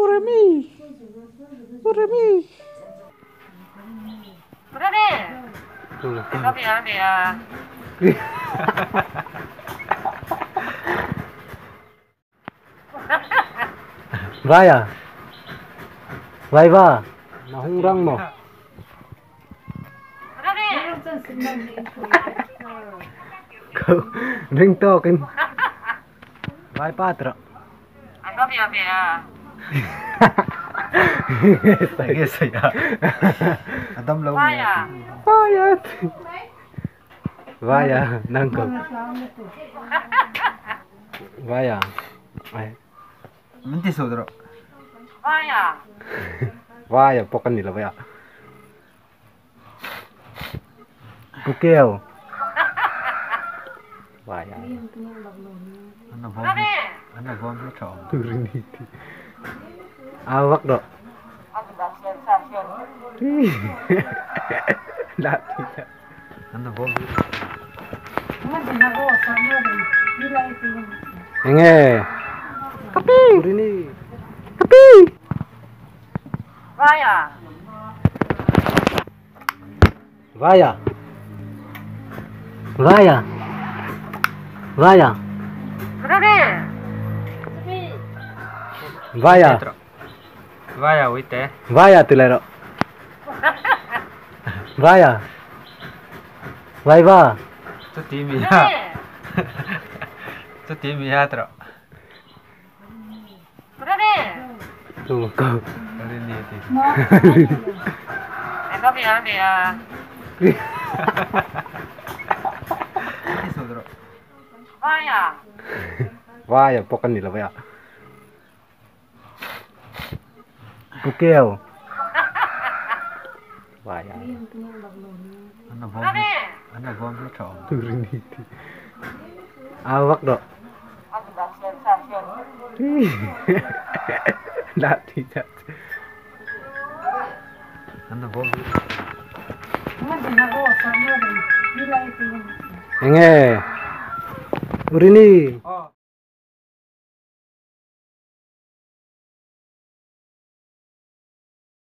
Uremi. Uremi. Udah deh. Tapi ya. Vaya. Vai va. Nahungrang mo. Udah deh. Kau ring token. Vai patra. Tapi ya. Saya. Adam lâu Vaya. Vaya. Vaya, nangkep. Vaya. Minti sodro. Vaya. Vaya, pokan nila vaya. Pukeo. Vaya. Udah deh. Ano bom lo chong. Turiniti. Awak dok. Aku dah siap. Lati. Ano bom. Enge. Kapi. Turini. Kapi. Vaya. Vaya. Vaya. Vaya. Udah deh. Vaya. Vaya wite. Vaya tulero. Vaya. Vai va. Tu timi Udah ya. deh. Tu timi ya tro. Udah deh. Tuh kau. Kali ni ti. Tapi ya. Minti sodro. Vaya. Vaya, pokan nila vaya. Pukeo. Vaya. Ano bom. Udah deh. Ano bom lo chong. Turiniti. Awak dok. Aku dah siap. Lati. Ano bom. Enge. Urini. Oh.